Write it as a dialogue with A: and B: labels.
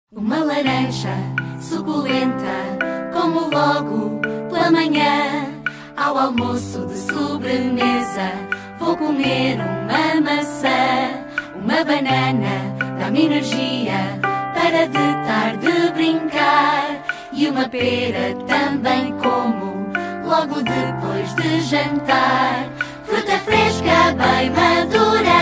A: Uma laranja suculenta, como logo pela manhã. Ao almoço de sobremesa vou comer uma maçã. Uma banana dá-me energia para de tarde brincar. E uma pera também como logo depois de jantar. Fruta fresca bem madura